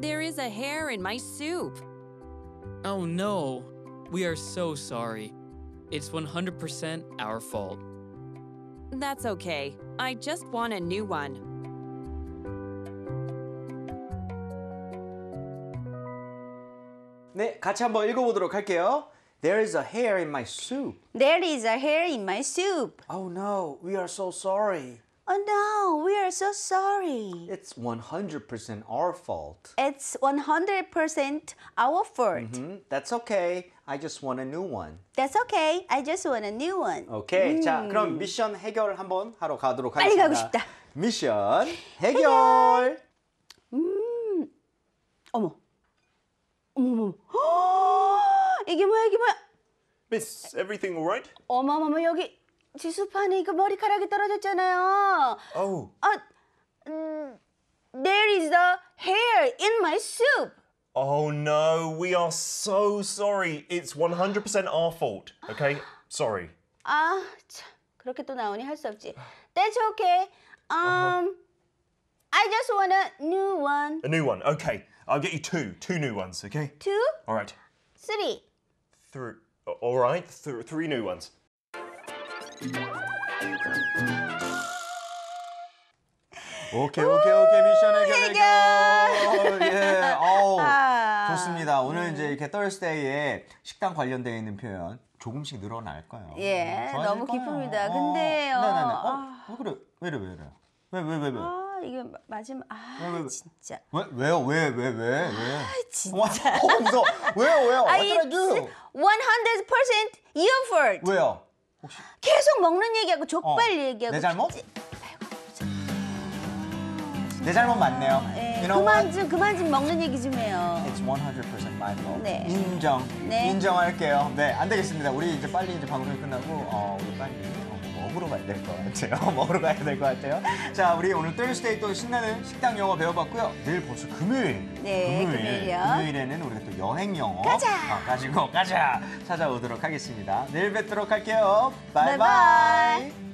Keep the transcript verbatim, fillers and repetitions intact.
There is a hair in my soup. Oh no, we are so sorry. It's one hundred percent our fault. That's okay. I just want a new one. 네, 같이 한번 읽어보도록 할게요. There is a hair in my soup. There is a hair in my soup. Oh no, we are so sorry. Oh no, we are so sorry. It's one hundred percent our fault. It's one hundred percent our fault. 음, That's okay. I just want a new one. That's okay. I just want a new one. 오케이. 음. 자, 그럼 미션 해결 한번 하러 가도록 빨리 하겠습니다. 가고 싶다. 미션 해결. 음. 어머. 어머, 어머. 이게 뭐야, 이게 뭐야? Miss, everything all right? 어머머머, 여기 지수판에 이거 머리카락이 떨어졌잖아요. Oh. 아, 음, there is a hair in my soup. Oh no, we are so sorry. It's one hundred percent our fault. Okay? Sorry. 아, 참, 그렇게 또 나오니 할 수 없지. That's okay. Um, I just want a new one. A new one. Okay. I'll get you two. Two new ones, okay? Two, All right. three. Three. All right. Th- three new ones. 오케이, 오케이, 오케이. 미션 해결, 해결. 해결. 예, 어우, 아. 좋습니다. 오늘 이제 이렇게 Thursday에 식당 관련되어 있는 표현 조금씩 늘어날 거예요. 예, 좋아질 너무 거예요. 기쁩니다. 어, 근데요. 네네네. 어, 아. 어, 그래. 왜 이래, 왜 이래? 왜, 왜, 왜, 왜? 아, 이게 마- 마지막. 아, 왜, 왜, 왜? 진짜. 왜, 왜요? 왜, 왜, 왜, 왜? 진짜. 와, 어, 무서워. 왜요, 왜요? 아, What did I do? one hundred percent your fault. 왜요? 계속 먹는 얘기하고 족발 얘기하고. 내 잘못? 찌- 내 잘못 맞네요. 예, You know 그만 what? 좀 그만 좀 먹는 얘기 좀 해요. It's one hundred percent my fault. 네. 인정. 네. 인정할게요. 네, 안 되겠습니다. 우리 이제 빨리 이제 방송이 끝나고 어, 우리 빨리 어, 뭐 먹으러 가야 될 것 같아요. 먹으러 가야 될 것 같아요. 자, 우리 오늘 Thursday 또 신나는 식당 영어 배워봤고요. 내일 벌써 금요일. 네, 금요일이요. 금요일에는 우리가 또 여행 영어 가자. 어, 가지고 가자 찾아오도록 하겠습니다. 내일 뵙도록 할게요. 바이바이. 바이바이.